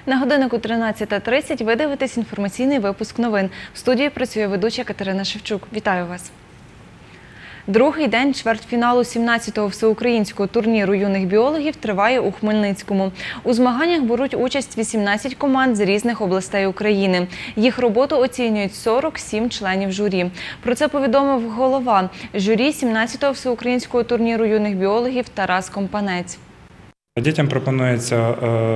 На годиннику 13:30 ви дивитесь інформаційний випуск новин. В студії працює ведуча Катерина Шевчук. Вітаю вас. Другий день чвертьфіналу 17-го всеукраїнського турніру юних біологів триває у Хмельницькому. У змаганнях беруть участь 18 команд з різних областей України. Їх роботу оцінюють 47 членів журі. Про це повідомив голова журі 17-го всеукраїнського турніру юних біологів Тарас Компанець. Дітям пропонується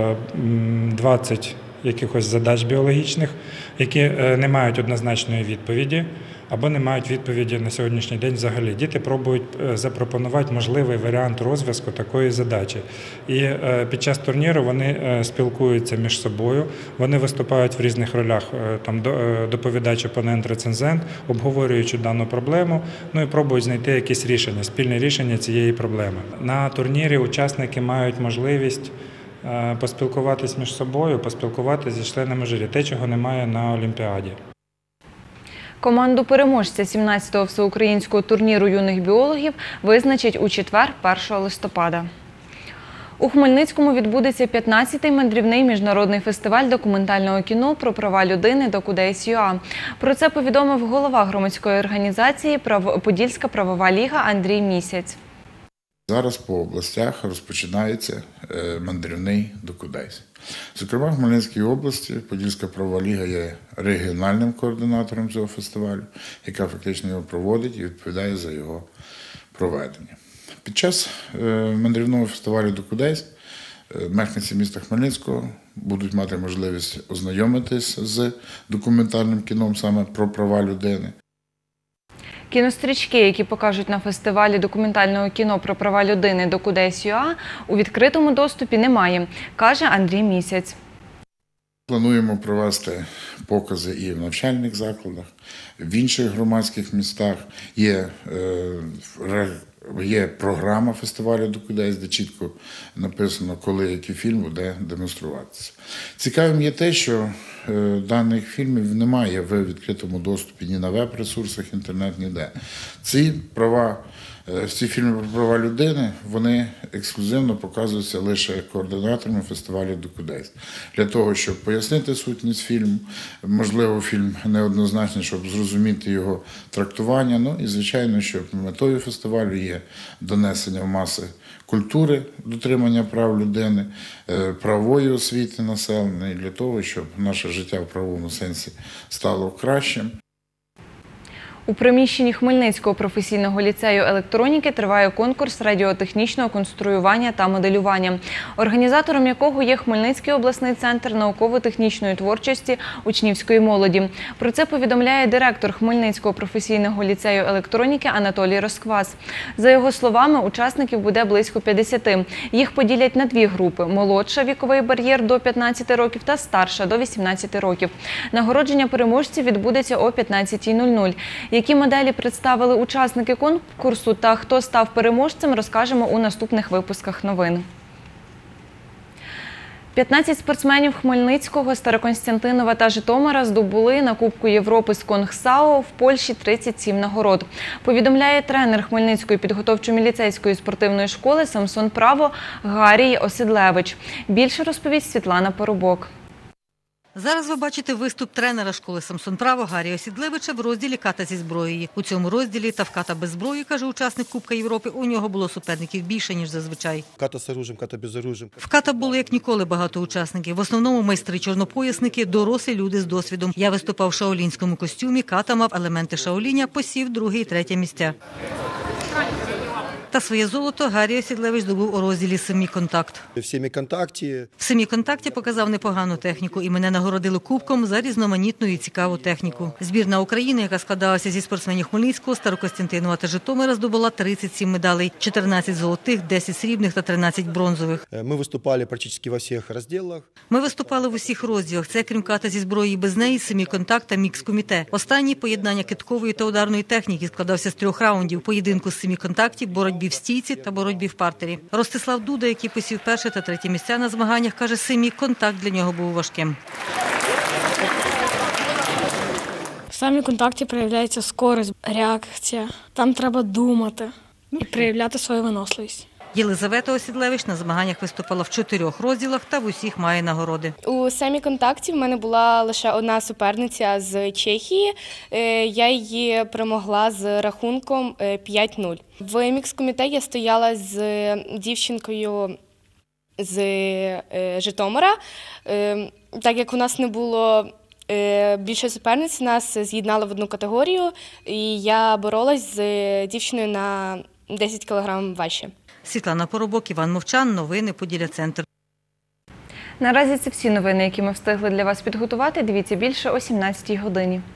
20 якихось задач біологічних, які не мають однозначної відповіді або не мають відповіді на сьогоднішній день взагалі. Діти пробують запропонувати можливий варіант розв'язку такої задачі. І під час турніру вони спілкуються між собою, вони виступають в різних ролях, там доповідач, опонент, рецензент, обговорюючи дану проблему, ну і пробують знайти якісь рішення, спільне рішення цієї проблеми. На турнірі учасники мають можливість поспілкуватись між собою, поспілкуватися зі членами журі, те, чого немає на Олімпіаді. Команду переможця 17-го всеукраїнського турніру юних біологів визначать у четвер, 1 листопада. У Хмельницькому відбудеться 15-й мандрівний міжнародний фестиваль документального кіно про права людини «Докудейс.ЮА». Про це повідомив голова громадської організації «Подільська правова ліга» Андрій Місяць. Зараз по областях розпочинається мандрівний «Докудейс». Зокрема, в Хмельницькій області Подільська правова ліга є регіональним координатором цього фестивалю, яка фактично його проводить і відповідає за його проведення. Під час мандрівного фестивалю «Докудейс» мешканці міста Хмельницького будуть мати можливість ознайомитись з документальним кіном саме про права людини. Кінострічки, які покажуть на фестивалі документального кіно про права людини «Докудейс.ЮА», у відкритому доступі немає, каже Андрій Місяць. Плануємо провести покази і в навчальних закладах, в інших громадських містах. Є програма фестивалю «Докудейс», де чітко написано, коли який фільм буде демонструватися. Цікавим є те, що даних фільмів немає в відкритому доступі ні на веб-ресурсах, інтернет, ніде. Ці фільми про права людини, вони ексклюзивно показуються лише координаторами фестивалю «Докудейс». Для того, щоб пояснити сутність фільму, можливо, фільм неоднозначний, щоб зрозуміти його трактування. Ну і, звичайно, що метою фестивалю є донесення в маси культури, дотримання прав людини, правової освіти населення, і для того, щоб наше життя в правовому сенсі стало кращим. У приміщенні Хмельницького професійного ліцею електроніки триває конкурс радіотехнічного конструювання та моделювання, організатором якого є Хмельницький обласний центр науково-технічної творчості учнівської молоді. Про це повідомляє директор Хмельницького професійного ліцею електроніки Анатолій Росквас. За його словами, учасників буде близько 50. Їх поділять на дві групи – молодша віковий бар'єр до 15 років та старша до 18 років. Нагородження переможців відбудеться о 15:00. Які моделі представили учасники конкурсу та хто став переможцем, розкажемо у наступних випусках новин. 15 спортсменів Хмельницького, Старокостянтинова та Житомира здобули на Кубку Європи з Конгсао в Польщі 37 нагород. Повідомляє тренер Хмельницької підготовчо-міліцейської спортивної школи «Самсон Право» Гарій Осідлевич. Більше розповість Світлана Поробок. Зараз ви бачите виступ тренера школи «Самсон Право» Гарія Осідлевича в розділі «Ката зі зброєю». У цьому розділі та в «Ката без зброї», каже учасник Кубка Європи, у нього було суперників більше, ніж зазвичай. Ката з оружием, ката без оружия. В «Ката» було як ніколи багато учасників. В основному майстри-чорнопоясники, дорослі люди з досвідом. Я виступав в шаолінському костюмі, «Ката» мав елементи шаоліня, посів 2 і 3 місця. Та своє золото Гарій Осідлевич здобув у розділі «Семіконтакт». В «Семіконтакті». В «Семіконтакті» показав непогану техніку і мене нагородили кубком за різноманітну і цікаву техніку. Збірна України, яка складалася зі спортсменів Хмельницького, Старокостянтинова та Житомира, здобула 37 медалей – 14 золотих, 10 срібних та 13 бронзових. Ми виступали практично во всіх розділах. Ми виступали в усіх розділах. Це, крім «Ката зі зброєю» без неї, «Семіконтакт» та «Мікс-коміте». Останній – поєднання кидкової та ударної техніки – складався з 3 раундів – поєдинку з «Семіконтакті», боротьбі в стійці та боротьбі в партері. Ростислав Дуда, який посів 1 та 3 місця на змаганнях, каже, «Семіконтакт» для нього був важким. В «Семіконтакті» проявляється скорость, реакція. Там треба думати і проявляти свою виносливість. Єлизавета Осідлевич на змаганнях виступала в 4 розділах та в усіх має нагороди. У семіконтакті в мене була лише одна суперниця з Чехії. Я її перемогла з рахунком 5-0. В мікс-комітеті я стояла з дівчинкою з Житомира. Так як у нас не було більше суперниць, нас з'єднали в одну категорію, і я боролась з дівчиною на 10 кг важче. Світлана Поробок, Іван Мовчан. Новини Поділля Центр. Наразі це всі новини, які ми встигли для вас підготувати. Дивіться більше о 17-й годині.